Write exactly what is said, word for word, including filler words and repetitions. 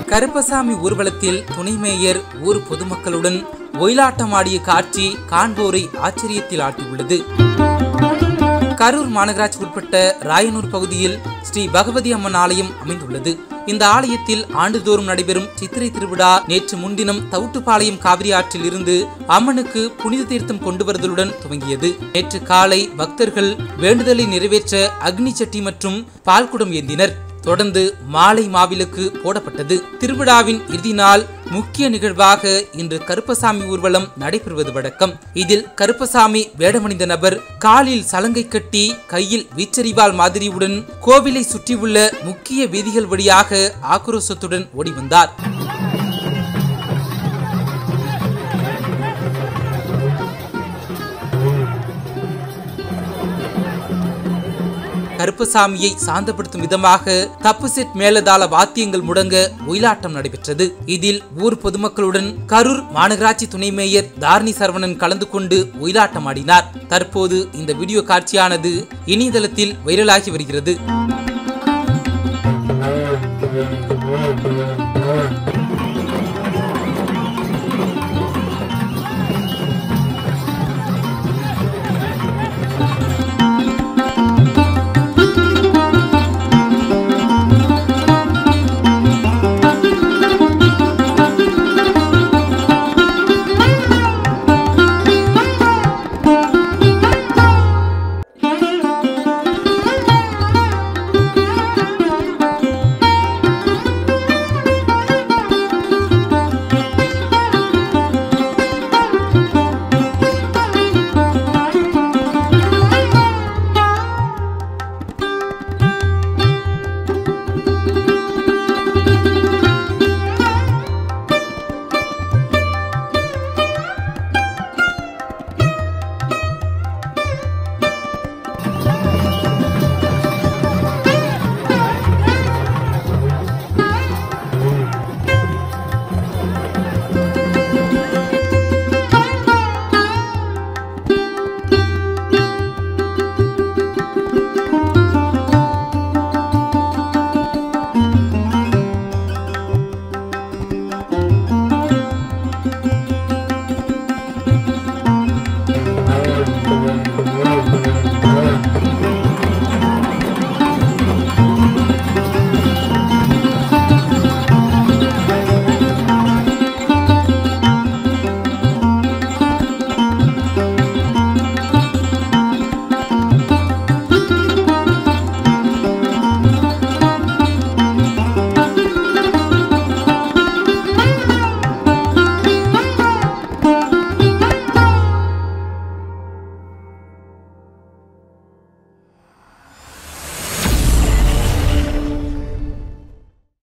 கருப்பசாமி ஊர்வலத்தில் துணை மேயர் ஊர் பொதுமக்களுடன் ஒயிலாட்டமாடிய காட்சி காண்போரை ஆச்சரியத்தில் ஆட்டியுள்ளது. கரூர் மாநகராட்சி உட்பட்ட ராயனூர் பகுதியில் ஸ்ரீ பகவதி அம்மன் ஆலயம் அமைந்துள்ளது. இந்த ஆலயத்தில் ஆண்டுதோறும் நடைபெறும் சித்திரை திருவிழா நேற்று முன்தினம் தவுட்டுப்பாளையம் காவிரி ஆற்றில் இருந்து அம்மனுக்கு புனித தீர்த்தம் கொண்டு வருதலுடன் துவங்கியது. நேற்று காலை பக்தர்கள் வேண்டுதலை நிறைவேற்ற அக்னி சட்டி மற்றும் பால்குடம் ஏந்தினர். தொடர்ந்து மாலை மாவிளக்கு போடப்பட்டது. திருவிழாவின் இறுதி நாள் முக்கிய நிகழ்வாக இன்று கருப்பசாமி ஊர்வலம் நடைபெறுவது வழக்கம். இதில் கருப்பசாமி வேடமணிந்த நபர் காலில் சலங்கை கட்டி கையில் வீச்சரிவாள் மாதிரியுடன் கோவிலை சுற்றியுள்ள முக்கிய வீதிகள் வழியாக ஆக்ரோஷத்துடன் ஓடி வந்தார். கருப்பசாமியை சாந்தப்படுத்தும் விதமாக தப்பு செட் மேலதாள வாத்தியங்கள் முடங்க ஒயிலாட்டம் நடைபெற்றது. இதில் ஊர் பொதுமக்களுடன் கரூர் மாநகராட்சி துணை மேயர் தாரணி சரவணன் கலந்து கொண்டு ஒயிலாட்டம் ஆடினார். தற்போது இந்த வீடியோ காட்சியானது இணையதளத்தில் வைரலாகி வருகிறது. Oh,